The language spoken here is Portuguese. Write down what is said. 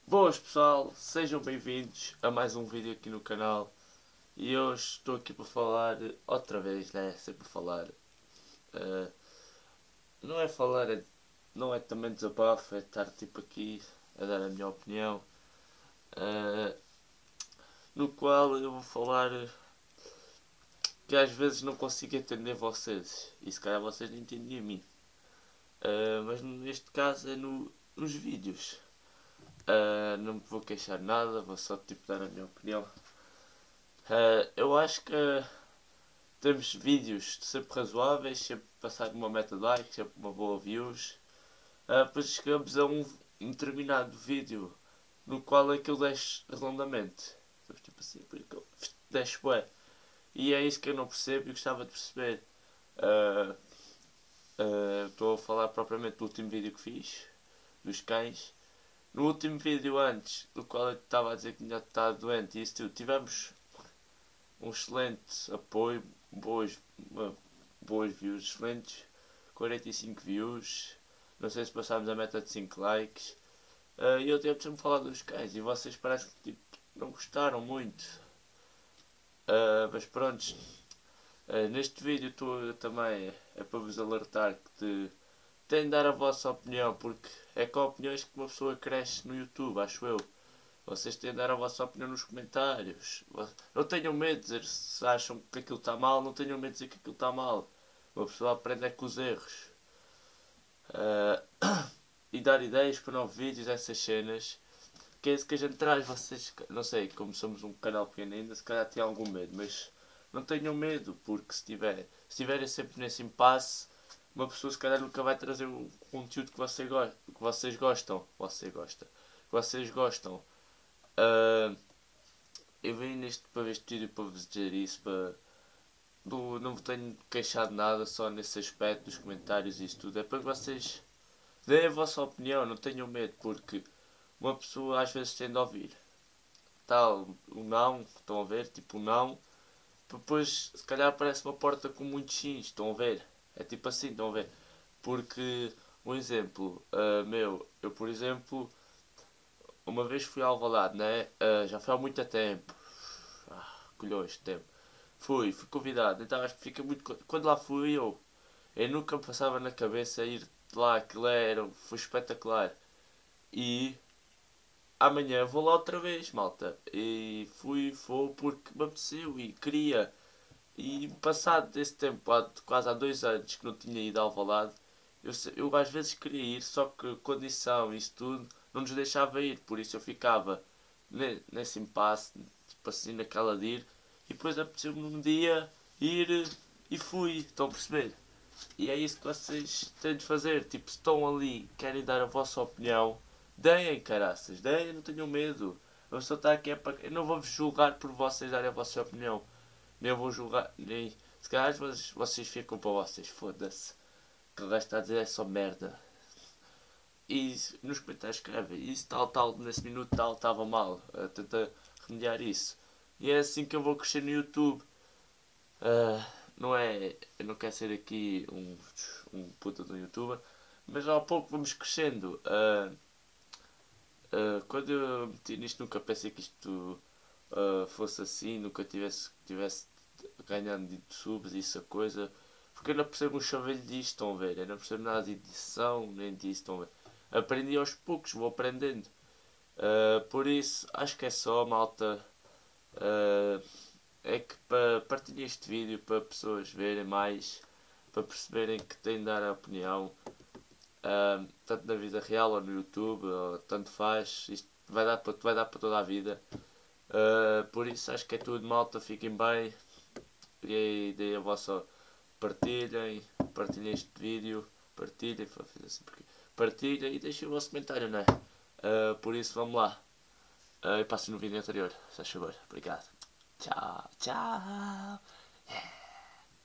Boas pessoal, sejam bem-vindos a mais um vídeo aqui no canal. E hoje estou aqui para falar, outra vez, né? Sempre falar. eh, não é falar, não é também desabafo, é estar tipo aqui a dar a minha opinião. eh, no qual eu vou falar que às vezes não consigo entender vocês. E se calhar vocês não entendem a mim. Mas neste caso é nos vídeos. Não me vou queixar nada, vou só tipo dar a minha opinião. Eu acho que temos vídeos sempre razoáveis, sempre passar uma meta de likes, sempre uma boa views. Depois chegamos a um determinado vídeo no qual aquilo desce redondamente. Tipo assim, desce bué. E é isso que eu não percebo e gostava de perceber. Estou a falar propriamente do último vídeo que fiz, dos cães. No último vídeo antes, do qual eu estava a dizer que tinha estado doente e isso tudo, tivemos um excelente apoio, boas views, excelentes 45 views, não sei se passámos a meta de 5 likes. E eu tenho sempre falar dos cães e vocês parece que tipo, não gostaram muito. Mas pronto, neste vídeo estou também é para vos alertar que têm de dar a vossa opinião, porque é com opiniões que uma pessoa cresce no YouTube, acho eu. Vocês têm de dar a vossa opinião nos comentários. Não tenham medo de dizer se acham que aquilo está mal, não tenham medo de dizer que aquilo está mal. Uma pessoa aprende é com os erros. E dar ideias para novos vídeos, essas cenas. Que é isso que a gente traz. Vocês, não sei, como somos um canal pequeno ainda, se calhar têm algum medo, mas não tenham medo, porque se estiverem sempre nesse impasse, uma pessoa se calhar nunca vai trazer o conteúdo que, que vocês gostam. Que vocês gostam. Uh, eu vim para este vídeo para vos dizer isso, não vos tenho queixado nada só nesse aspecto dos comentários e isso tudo. É para que vocês deem a vossa opinião, não tenham medo, porque uma pessoa às vezes tem de ouvir. Tal, o não, estão a ver? Tipo o não. Depois se calhar aparece uma porta com muitos sims, estão a ver? É tipo assim, estão a ver? Porque, um exemplo, meu, eu por exemplo, uma vez fui ao Alvalade, né? Já foi há muito tempo. Colhões de tempo. Fui convidado, então acho que fica muito. Quando lá fui eu nunca me passava na cabeça ir lá, foi espetacular. E amanhã vou lá outra vez, malta. E vou porque me apeteceu e queria. E passado desse tempo, quase há 2 anos que não tinha ido ao Alvalade, eu às vezes queria ir, só que condição, isso tudo, não nos deixava ir, por isso eu ficava nesse impasse, tipo assim, naquela de ir, e depois apeteceu-me num dia ir e fui, estão a perceber? E é isso que vocês têm de fazer, tipo, se estão ali, querem dar a vossa opinião, deem, caraças, deem, não tenham medo. A pessoa está aqui é para. Eu não vou-vos julgar por vocês darem a vossa opinião. Nem vou julgar, nem. Se calhar vocês ficam para vocês, foda-se. Que o resto está a dizer é só merda. E nos comentários escrevem, isso tal, nesse minuto tal, estava mal. Tenta remediar isso. E é assim que eu vou crescer no YouTube. Ah, não é. Eu não quero ser aqui um puta de um youtuber, mas ao pouco vamos crescendo. Quando eu meti nisto, nunca pensei que isto fosse assim, nunca tivesse ganhando de subs e essa coisa. Porque eu não percebo um chavelho disto, estão a ver? Eu não percebo nada de edição, nem disso, estão a ver? Aprendi aos poucos, vou aprendendo. Por isso, acho que é só, malta. Uh, é que para partilhar este vídeo para pessoas verem mais, para perceberem que têm de dar a opinião, tanto na vida real ou no YouTube, ou tanto faz, isto vai dar para toda a vida. Por isso acho que é tudo, malta, fiquem bem, e deem a vossa, partilhem este vídeo, partilhem, assim porque partilhem e deixem o vosso comentário, não é? Por isso vamos lá, e passem no vídeo anterior, se faz favor, obrigado. Tchau, tchau.